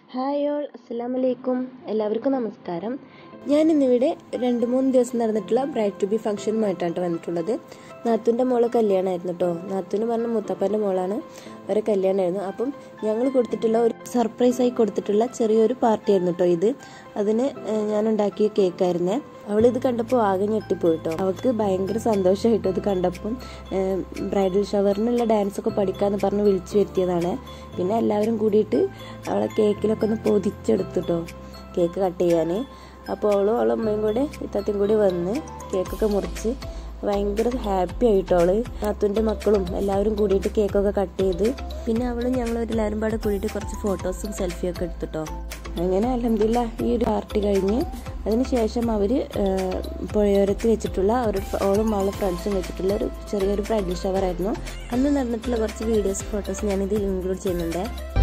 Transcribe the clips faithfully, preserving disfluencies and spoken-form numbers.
Hi all, അസ്സലാമു അലൈക്കും. എല്ലാവർക്കും നമസ്കാരം. ഞാനിന്നിവിടെ രണ്ട് മൂന്ന് ദിവസം നടന്നിട്ടുള്ള ബ്രൈഡ് ടു ബി ഫംഗ്ഷനുമായിട്ടാണ് വന്നിട്ടുള്ളത്. നാത്തൂൻ്റെ മോളെ കല്യാണമായിരുന്നു കേട്ടോ. നാത്തൂന് പറഞ്ഞ മുത്തപ്പൻ്റെ മോളാണ്, അവരെ കല്യാണമായിരുന്നു. അപ്പം ഞങ്ങൾ കൊടുത്തിട്ടുള്ള ഒരു സർപ്രൈസായി കൊടുത്തിട്ടുള്ള ചെറിയൊരു പാർട്ടി ആയിരുന്നു കേട്ടോ ഇത്. അതിന് ഞാൻ ഉണ്ടാക്കിയ കേക്കായിരുന്നേ. അവളിത് കണ്ടപ്പോൾ ആകെ ഞെട്ടിപ്പോയിട്ടോ. അവൾക്ക് ഭയങ്കര സന്തോഷമായിട്ടോ ഇത് കണ്ടപ്പം. ബ്രൈഡൽ ഷവറിനുള്ള ഡാൻസൊക്കെ പഠിക്കാമെന്ന് പറഞ്ഞ് വിളിച്ചു വരുത്തിയതാണ്. പിന്നെ എല്ലാവരും കൂടിയിട്ട് അവളെ കേക്കിലൊക്കെ ഒന്ന് പൊതിച്ചെടുത്തിട്ടോ കേക്ക് കട്ട് ചെയ്യാൻ. അപ്പോൾ അവളും അവളും അമ്മയും കൂടെ ഇത്തത്തെയും കൂടി വന്ന് കേക്കൊക്കെ മുറിച്ച് ഭയങ്കര ഹാപ്പി ആയിട്ടോ അവള്. നാത്തൂൻ്റെ മക്കളും എല്ലാവരും കൂടിയിട്ട് കേക്കൊക്കെ കട്ട് ചെയ്ത് പിന്നെ അവളും ഞങ്ങളും എല്ലാവരും പാടെ കൂടിയിട്ട് കുറച്ച് ഫോട്ടോസും സെൽഫിയൊക്കെ എടുത്തിട്ടോ. അങ്ങനെ അൽഹംദുലില്ലാ ഈ ഒരു പാർട്ടി കഴിഞ്ഞ് അതിനുശേഷം അവർ പുഴയോരത്ത് വെച്ചിട്ടുള്ള ഒരു ഓളും അവളും ഫ്രണ്ട്സും വെച്ചിട്ടുള്ള ഒരു ചെറിയൊരു ബ്രൈഡൽ ഷവർ ആയിരുന്നു. അന്ന് നടന്നിട്ടുള്ള കുറച്ച് വീഡിയോസ് ഫോട്ടോസ് ഞാനിത് ഇൻക്ലൂഡ് ചെയ്യുന്നുണ്ട്.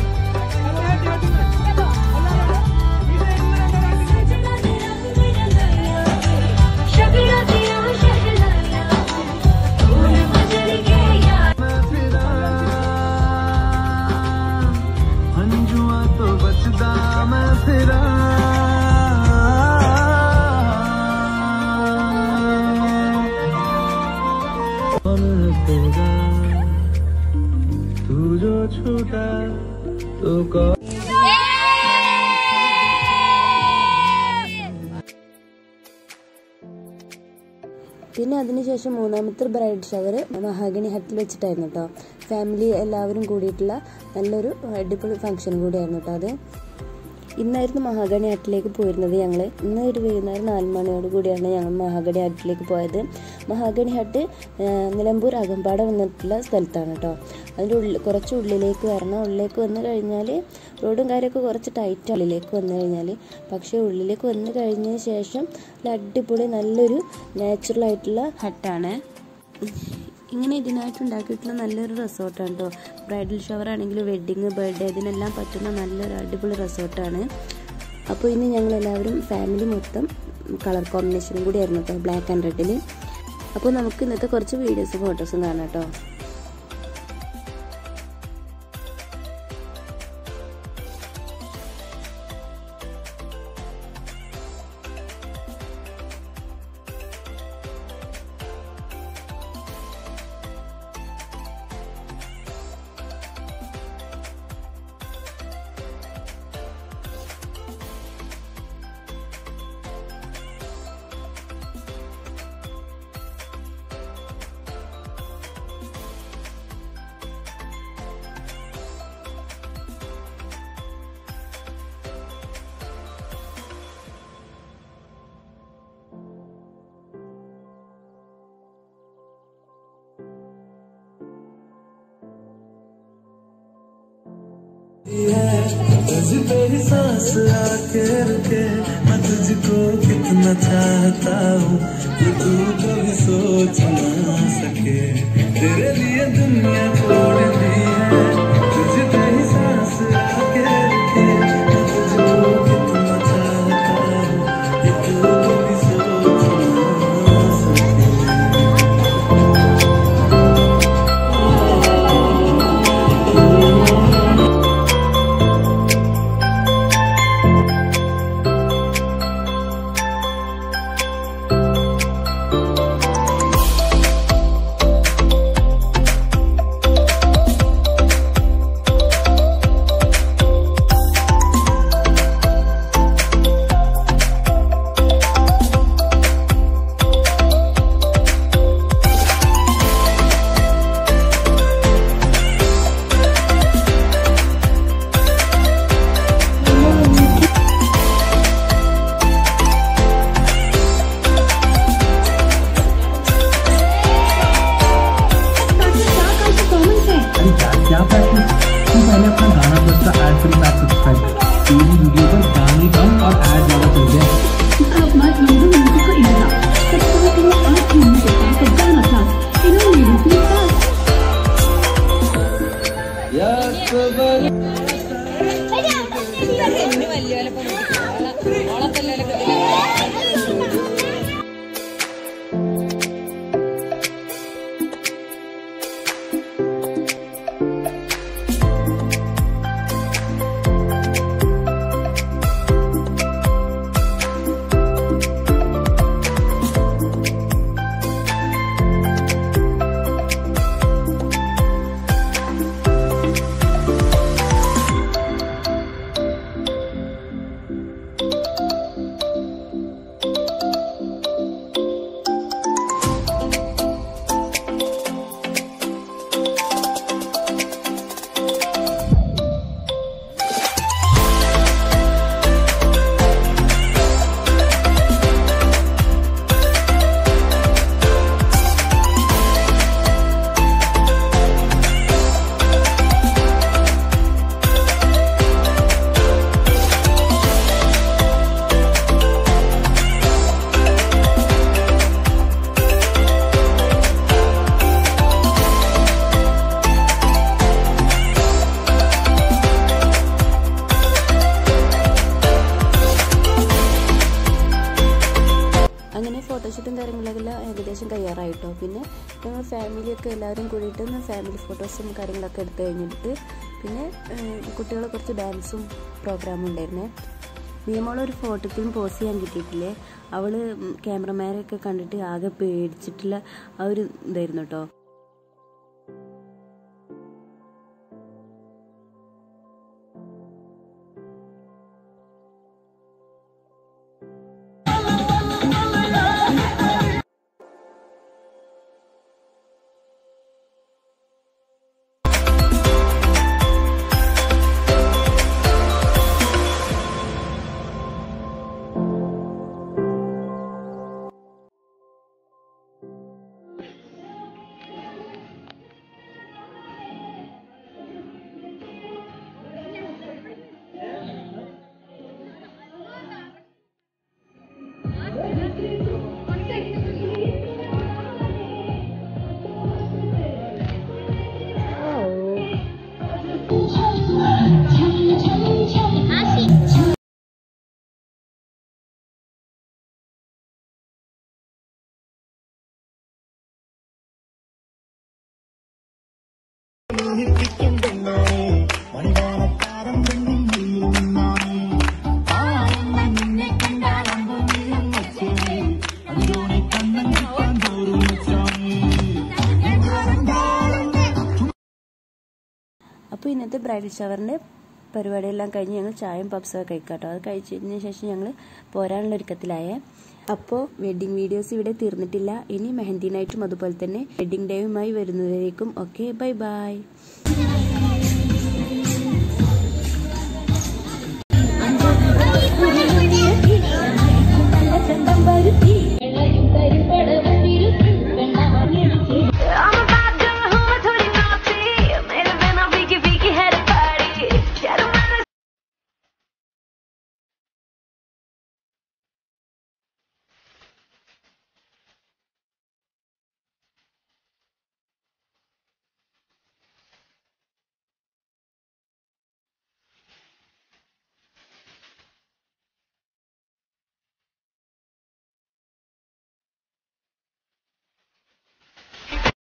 പിന്നെ അതിനുശേഷം മൂന്നാമത്തെ ബ്രൈഡ് ഷവർ മഹാഗണി ഹട്ടിൽ വെച്ചിട്ടായിരുന്നു കേട്ടോ. ഫാമിലി എല്ലാവരും കൂടിയിട്ടുള്ള നല്ലൊരു അടിപൊളി ഫംഗ്ഷൻ കൂടിയായിരുന്നു കേട്ടോ അത്. ഇന്നായിരുന്നു മഹാഗണി ഹട്ടിലേക്ക് പോയിരുന്നത് ഞങ്ങൾ. ഇന്ന് ഒരു വൈകുന്നേരം നാല് മണിയോട് കൂടിയാണ് ഞങ്ങൾ മഹാഗണി ഹട്ടിലേക്ക് പോയത്. മഹാഗണി ഹട്ട് നിലമ്പൂർ അകമ്പാട വന്നിട്ടുള്ള സ്ഥലത്താണ് കേട്ടോ. അതിൻ്റെ ഉള്ളിൽ കുറച്ച് ഉള്ളിലേക്ക് വരണം. ഉള്ളിലേക്ക് വന്നു കഴിഞ്ഞാൽ റോഡും കാര്യമൊക്കെ കുറച്ച് ടൈറ്റ് ഉള്ളിലേക്ക് വന്നു കഴിഞ്ഞാൽ. പക്ഷേ ഉള്ളിലേക്ക് വന്നു കഴിഞ്ഞതിന് ശേഷം അടിപൊളി നല്ലൊരു നാച്ചുറൽ ആയിട്ടുള്ള ഹട്ടാണ്. ഇങ്ങനെ ഇതിനായിട്ട് ഉണ്ടാക്കിയിട്ടുള്ള നല്ലൊരു റിസോർട്ടാണ് കേട്ടോ. ബ്രൈഡൽ ഷവർ ആണെങ്കിലും വെഡ്ഡിങ്, ബർത്ത്ഡേ ഇതിനെല്ലാം പറ്റുന്ന നല്ലൊരു അടിപൊളി റിസോർട്ടാണ്. അപ്പോൾ ഇന്ന് ഞങ്ങളെല്ലാവരും ഫാമിലി മൊത്തം കളർ കോമ്പിനേഷനും കൂടി ആയിരുന്നു കേട്ടോ, ബ്ലാക്ക് ആൻഡ് റെഡിൽ. അപ്പോൾ നമുക്ക് ഇന്നത്തെ കുറച്ച് വീഡിയോസും ഫോട്ടോസും കാണാം കേട്ടോ. तुझ पे ही सांस आके रुके, मैं तुझको कितना चाहता हूँ कि तू कभी सोच ना सके. तेरे लिए दुनिया छोड़ दी है. तुझ पे ही सांस आके रुके, मैं तुझको कितना चाहता हूँ कि तू कभी सोच ना सके. क्या प्रैक्टिस? तुम पहले अपना गाना बजता ऐड फ्री पैक सब्सक्राइब कर. तेरी वीडियो पर गाने कम और ऐड ज्यादा चल जाए. अब मैं हिंदू म्यूजिक को इंडिया सबसे पहले आज हिंदी के साथ गाना था इन्होंने म्यूजिक का या खबर इतनी വലിയ वाले पर ഓള തല്ലലൊക്കെ അങ്ങനെ ഫോട്ടോഷൂട്ടും കാര്യങ്ങളെല്ലാം ഏകദേശം കഴിയാറായിട്ടോ. പിന്നെ ഞങ്ങൾ ഫാമിലിയൊക്കെ എല്ലാവരും കൂടിയിട്ട് ഫാമിലി ഫോട്ടോസും കാര്യങ്ങളൊക്കെ എടുത്തു കഴിഞ്ഞിട്ട് പിന്നെ കുട്ടികളെ കുറച്ച് ഡാൻസും പ്രോഗ്രാമും ഉണ്ടായിരുന്നേ. നിയമോളൊരു ഫോട്ടോയ്ക്കും പോസ്റ്റ് ചെയ്യാൻ കിട്ടിയിട്ടില്ലേ. അവൾ ക്യാമറമാരെയൊക്കെ കണ്ടിട്ട് ആകെ പേടിച്ചിട്ടുള്ള ആ ഒരു ഇതായിരുന്നു കേട്ടോ. അപ്പോൾ ഇന്നത്തെ ബ്രൈഡൽ ഷവറിൻ്റെ പരിപാടിയെല്ലാം കഴിഞ്ഞ് ഞങ്ങൾ ചായയും പപ്സൊക്കെ കഴിക്കാട്ടോ. അത് കഴിച്ചതിന് ശേഷം ഞങ്ങൾ പോരാനുള്ള ഒരുക്കത്തിലായേ. അപ്പോൾ വെഡ്ഡിങ് വീഡിയോസ് ഇവിടെ തീർന്നിട്ടില്ല. ഇനി മെഹന്തി നൈറ്റും അതുപോലെ തന്നെ വെഡ്ഡിങ് ഡേയുമായി വരുന്നവരേക്കും ഓക്കെ ബൈ ബൈ.